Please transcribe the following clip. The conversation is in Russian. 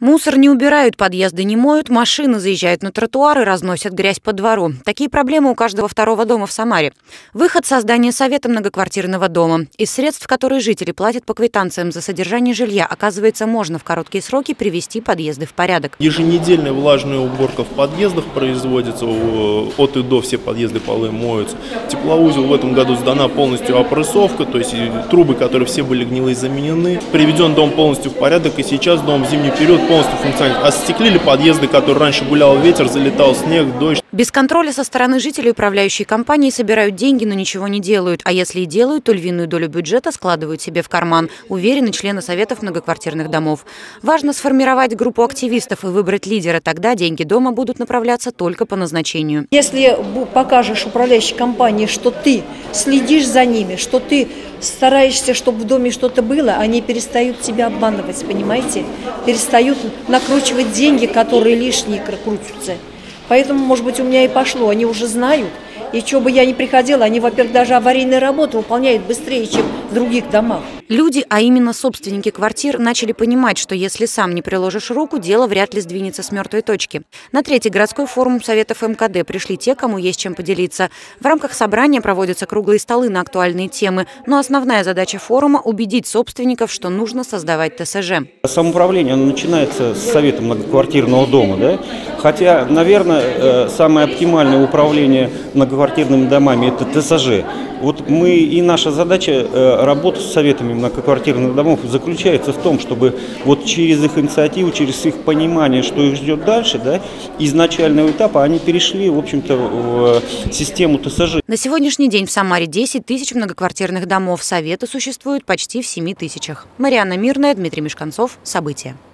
Мусор не убирают, подъезды не моют, машины заезжают на тротуары, разносят грязь по двору. Такие проблемы у каждого второго дома в Самаре. Выход — создание совета многоквартирного дома. Из средств, которые жители платят по квитанциям за содержание жилья, оказывается, можно в короткие сроки привести подъезды в порядок. Еженедельная влажная уборка в подъездах производится, от и до все подъезды, полы моются. Теплоузел в этом году сдана полностью опрессовка, то есть трубы, которые все были гнилые, заменены. Приведен дом полностью в порядок, и сейчас дом в зимний период полностью функционирует. Остеклили подъезды, которые раньше гулял ветер, залетал снег, дождь. Без контроля со стороны жителей управляющие компании собирают деньги, но ничего не делают. А если и делают, то львиную долю бюджета складывают себе в карман, уверены члены советов многоквартирных домов. Важно сформировать группу активистов и выбрать лидера. Тогда деньги дома будут направляться только по назначению. Если покажешь управляющей компании, что ты следишь за ними, что ты стараешься, чтобы в доме что-то было, они перестают тебя обманывать, понимаете? Перестают накручивать деньги, которые лишние крутятся. Поэтому, может быть, у меня и пошло. Они уже знают. И что бы я ни приходила, они, во-первых, даже аварийные работы выполняют быстрее, чем в других домах. Люди, а именно собственники квартир, начали понимать, что если сам не приложишь руку, дело вряд ли сдвинется с мертвой точки. На 3-й городской форум Советов МКД пришли те, кому есть чем поделиться. В рамках собрания проводятся круглые столы на актуальные темы. Но основная задача форума – убедить собственников, что нужно создавать ТСЖ. Самоуправление начинается с совета многоквартирного дома, да? Хотя, наверное, самое оптимальное управление многоквартирными домами – это ТСЖ. Вот мы и наша задача работы с советами многоквартирных домов заключается в том, чтобы вот через их инициативу, через их понимание, что их ждет дальше, да, из начального этапа они перешли, в общем-то, в систему ТСЖ. На сегодняшний день в Самаре 10 тысяч многоквартирных домов. Советы существуют почти в 7 тысячах. Марианна Мирная, Дмитрий Мешканцов. События.